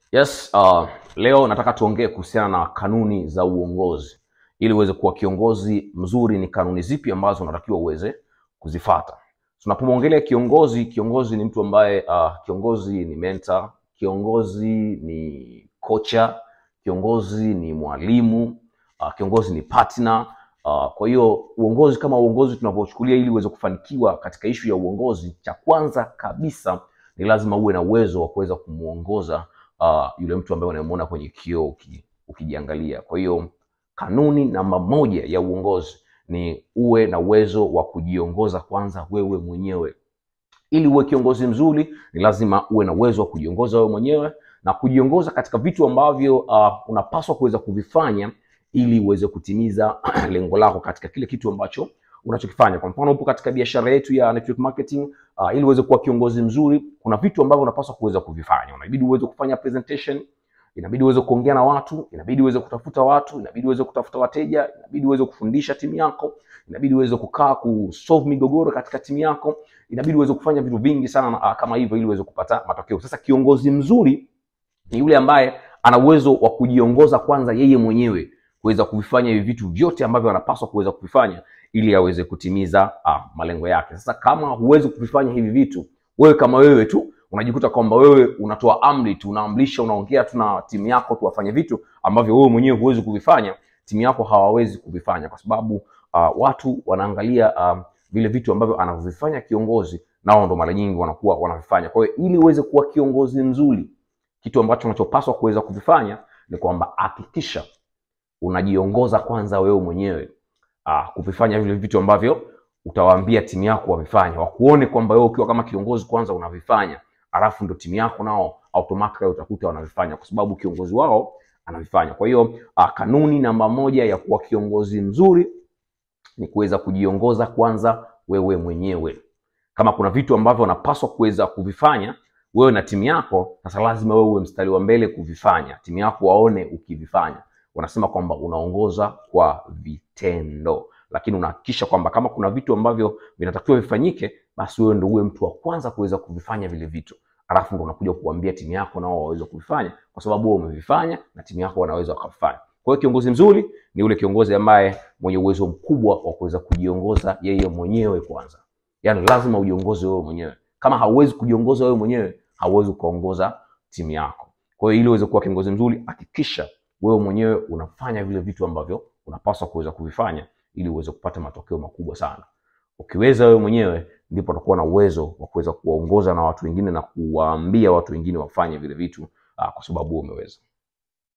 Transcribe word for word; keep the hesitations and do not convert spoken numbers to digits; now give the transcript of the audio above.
Yes, uh, leo nataka tuongee kuhusiana na kanuni za uongozi. Ili uweze kuwa kiongozi mzuri, ni kanuni zipi ambazo unatakiwa uweze kuzifuata? Tunapomwongelea kiongozi, kiongozi ni mtu ambaye uh, kiongozi ni mentor, kiongozi ni kocha, kiongozi ni mwalimu, uh, kiongozi ni partner. Uh, kwa hiyo uongozi kama uongozi tunapochukulia, ili uweze kufanikiwa katika issue ya uongozi, cha kwanza kabisa ni lazima uwe na uwezo wa kuweza kumuongoza Uh, yule mtu ambaye unamuona kwenye kioo ukijiangalia. Kwa hiyo kanuni namba moja ya uongozi ni uwe na uwezo wa kujiongoza kwanza wewe mwenyewe. Ili uwe kiongozi mzuri, ni lazima uwe na uwezo wa kujiongoza wewe mwenyewe na kujiongoza katika vitu ambavyo uh, unapaswa kuweza kuvifanya ili uweze kutimiza lengo lako katika kile kitu ambacho unachokifanya. Kwa mfano, upo katika biashara yetu ya network marketing, uh, ili uweze kuwa kiongozi mzuri, kuna vitu ambavyo unapaswa kuweza kuvifanya. Unabidi uweze kufanya presentation, inabidi uweze kuongea na watu, inabidi uweze kutafuta watu, inabidi uweze kutafuta wateja, inabidi uweze kufundisha timu yako, inabidi uweze kukaa kusolve migogoro katika timu yako, inabidi uweze kufanya vitu vingi sana uh, kama hivyo ili uweze kupata matokeo. Sasa kiongozi mzuri ni yule ambaye ana uwezo wa kujiongoza kwanza yeye mwenyewe, kuweza kuvifanya hivi vitu vyote ambavyo anapaswa kuweza kuvifanya ili aweze kutimiza ah, malengo yake. Sasa kama huwezi kuvifanya hivi vitu, wewe kama wewe tu unajikuta kwamba wewe unatoa amri tu, unaamrisha, unaongea tu na timu yako tu wafanye vitu ambavyo wewe mwenyewe huwezi kuvifanya, timu yako hawawezi kuvifanya, kwa sababu uh, watu wanaangalia uh, vile vitu ambavyo anavifanya kiongozi, nao ndo mara nyingi wanakuwa wanavifanya. Kwa hiyo ili uweze kuwa kiongozi mzuri, kitu ambacho unachopaswa kuweza kuvifanya ni kwamba hakikisha unajiongoza kwanza wewe mwenyewe, ah kuvifanya vile vitu ambavyo utawaambia timu yako wavifanye. Wakuone kwamba wewe ukiwa kama kiongozi kwanza unavifanya, alafu ndo timu yako nao automatically utakuta wanavifanya kwa sababu kiongozi wao anavifanya. Kwa hiyo ah, kanuni namba moja ya kuwa kiongozi mzuri ni kuweza kujiongoza kwanza wewe mwenyewe. Kama kuna vitu ambavyo unapaswa kuweza kuvifanya wewe na timu yako, sasa lazima wewe uwe mstari wa mbele kuvifanya, timu yako waone ukivifanya. Wanasema kwamba unaongoza kwa vitendo, lakini unahakikisha kwamba kama kuna vitu ambavyo vinatakiwa vifanyike, basi wewe ndio uwe mtu wa kwanza kuweza kuvifanya vile vitu, alafu ndio unakuja kuambia timu yako nao waweze kuvifanya, kwa sababu wewe umevifanya na timu yako wanaweza wakafanya. Kwa hiyo kiongozi mzuri ni yule kiongozi ambaye mwenye uwezo mkubwa wa kuweza kujiongoza yeye mwenyewe kwanza. Yaani lazima ujiongoze wewe mwenyewe. Kama hauwezi kujiongoza wewe mwenyewe, hauwezi kuongoza timu yako. Kwa hiyo ili uweze kuwa kiongozi mzuri, hakikisha wewe mwenyewe unafanya vile vitu ambavyo unapaswa kuweza kuvifanya ili uweze kupata matokeo makubwa sana. Ukiweza wewe mwenyewe, ndipo utakuwa na uwezo wa kuweza kuwaongoza na watu wengine na kuwaambia watu wengine wafanye vile vitu, kwa sababu umeweza.